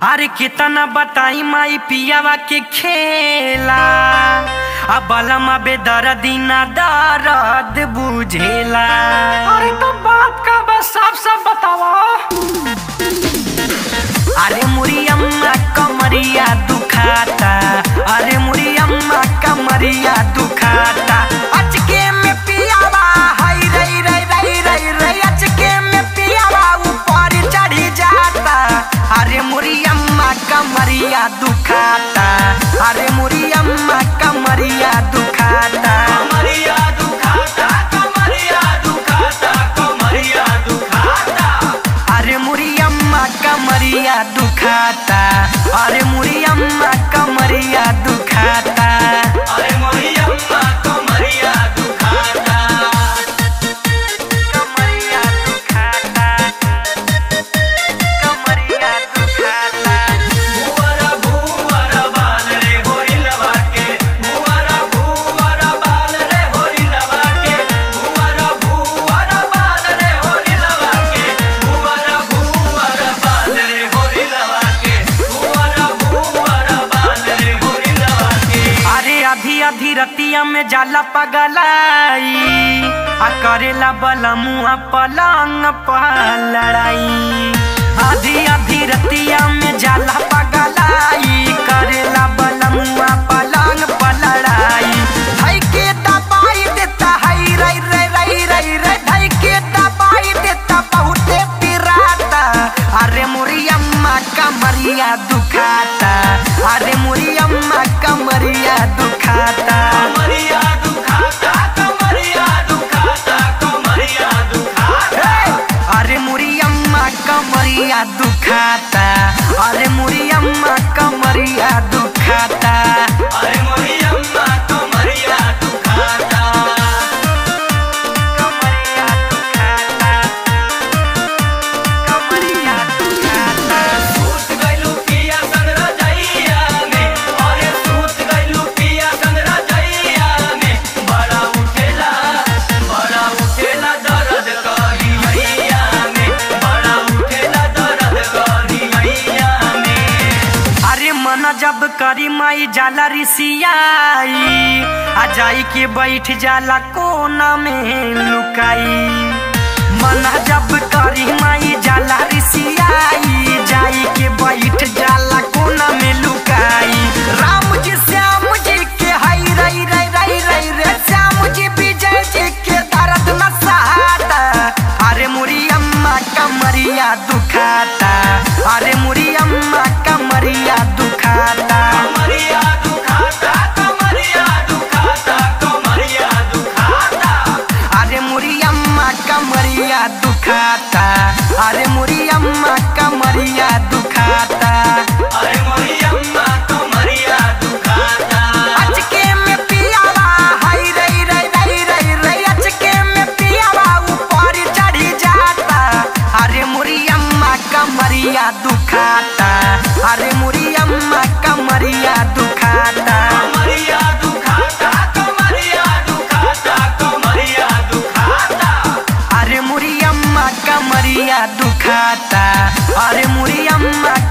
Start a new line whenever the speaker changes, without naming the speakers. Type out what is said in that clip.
अरे कितना बताई माई पियावा के खेला अब बलमा बेदर्दी ना दर्द बुझेला।
अरे तो बात का बस साफ साफ बतावा।
अरे मुरी अम्मा कमरिया दुखाता, अरे मुरी अम्मा कमरिया दुखाता। अचके में पियावा हाय रई रई रई रई रई, अचके में पियावा ऊपर चढ़ी जाता। अरे मुरी अम्मा कमरिया दुखाता, अरे मुरी अम्मा कमरिया दुखाता।
कमरिया दुखाता, कमरिया दुखाता, कमरिया दुखाता।
अरे मुरी अम्मा कमरिया दुखाता, अरे मुरी अम्मा कमरिया दुखाता।
अरे मोरी अम्मा कमरिया दुखाता,
कमरिया दुखाता, कमरिया दुखाता।
भुवरा भुवरा बाल रे होरिलवा के, भुवरा भुवरा बाल रे होरिलवा के, भुवरा भुवरा बाल रे होरिलवा के, भुवरा भुवरा बाल रे होरिलवा के, भुवरा भुवरा बाल रे होरिलवा के।
अरे आधी आधी रतिया में जाला पगलाई, आ करेला बलमुआ पलंग पर लड़ाई। आधी आधी रतिया में जाला पगलाई, करेला बलमुआ पलंग पर लड़ाई। धई के दबाई देता हाय रई रई रई रई रई, धई के दबाई देता बहुते पिराता। अरे मुरी अम्मा कमरिया दुखाता, अरे मुरी अम्मा कमरिया दुखाता।
कमरिया दुखाता, कमरिया दुखाता, कमरिया दुखाता।
अरे मुरी अम्मा कमरिया दुखाता, अरे मुरी अम्मा कमरिया दुखाता।
अरे मोरी अम्मा कमरिया दुखाता,
कमरिया दुखाता, कमरिया दुखाता।
सूत गइलू पिया संग रजइया में, अरे सूत गइलू पिया संग रजइया में। बड़ा उठेला दर्द करिया में, बड़ा उठेला दर्द करिया में।
अरे मन जब करी माई जाला रिसियाई, आ जाई के बैठ जाला कोना में लुकाई। मन जब करी माई जाला रिसियाई, जाई के बैठ जाला कोना में लुकाई। राम जी श्याम जी के हाय रई रई रई रई रे, श्याम जी विजय जी के दर्द न सहाता। अरे मुरी अम्मा कमरिया दुखाता, अरे मुरी अम्मा कमरिया दुखाता।
कमरिया दुखाता, कमरिया दुखाता, कमरिया दुखाता।
अरे मुरी अम्मा कमरिया दुखाता, अरे मुरी अम्मा कमरिया दुखाता।
अरे मोरी अम्मा कमरिया दुखाता,
अचके में पियावा हाय रई रई रई रई रई, अचके में पियावा ऊपर चढ़ी जाता। अरे मुरी अम्मा कमरिया दुखाता, अरे मुरी अम्मा कमरिया दुखाता।
कमरिया दुखाता, कमरिया दुखाता, कमरिया दुखाता।
अरे मुरी अम्मा कमरिया दुखाता, अरे मुरी अम्मा